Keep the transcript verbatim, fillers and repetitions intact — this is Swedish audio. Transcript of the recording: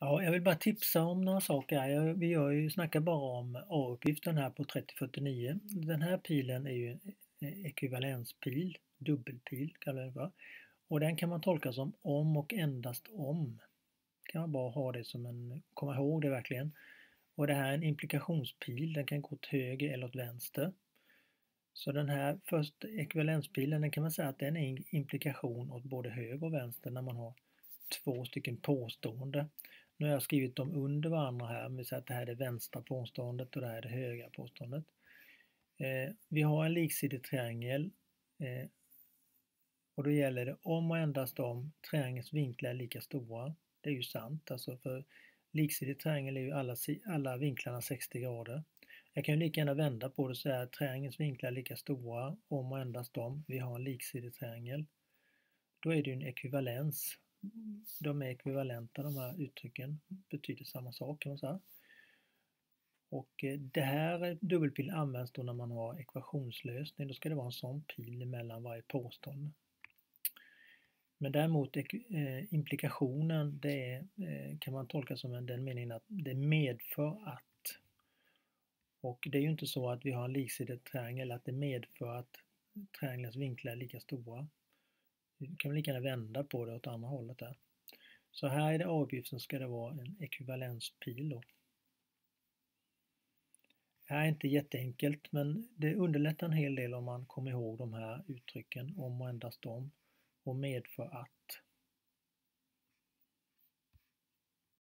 Ja, jag vill bara tipsa om några saker här. Jag, vi gör ju, snackar bara om A-uppgiften här på trettio fyrtionio. Den här pilen är ju en ekvivalenspil, dubbelpil kallar vi det för. Och den kan man tolka som om och endast om. Kan man bara ha det som en, komma ihåg det verkligen. Och det här är en implikationspil, den kan gå åt höger eller åt vänster. Så den här först ekvivalenspilen, den kan man säga att den är en implikation åt både höger och vänster när man har två stycken påstående. Nu har jag skrivit dem under varandra här, men vi säger att det här är det vänstra påståendet och det här är det högra påståendet. Eh, vi har en liksidig triangel eh, och då gäller det om och endast om triangelns vinklar är lika stora. Det är ju sant, alltså för liksidig triangel är ju alla, alla vinklarna sextio grader. Jag kan ju lika gärna vända på det och säga att triangelns vinklar är lika stora om och endast om vi har en liksidig triangel. Då är det ju en ekvivalens. De är ekvivalenta, de här uttrycken betyder samma sak kan man säga. Och det här dubbelpil används då när man har ekvationslösning. Då ska det vara en sån pil mellan varje påstående. Men däremot eh, implikationen, det är, eh, kan man tolka som en, den meningen att det medför att. Och det är ju inte så att vi har en liksidig triangel att det medför att triangelns vinklar är lika stora. Vi kan lika gärna vända på det åt andra hållet där. Så här är det A-uppgiften ska det vara en ekvivalenspil då. Det här är inte jätteenkelt, men det underlättar en hel del om man kommer ihåg de här uttrycken om och endast om och medför att.